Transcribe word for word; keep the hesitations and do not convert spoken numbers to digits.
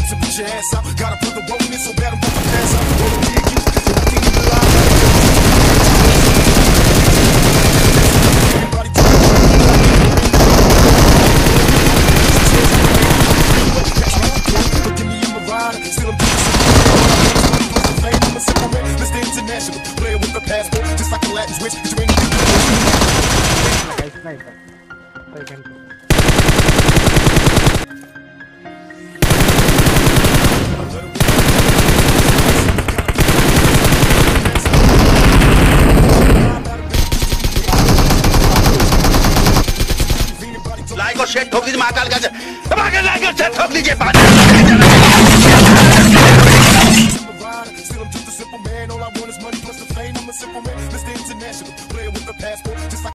so put your ass out. Gotta put the roll in so bad I'm about to pass out. Roll me again, and I think you lie. Everybody talking about me like but give me in my ride. Still I'm doing something. Fame, I'm a simple man. Mister International, player with the passport, just like a Latin switch. It's raining. Like और share ठोक दीजिए महाकाल का like और share ठोक दीजिए Still I'm just a simple man. All I want is money plus the fame. I'm a simple man. Mister International, player with the passport, just like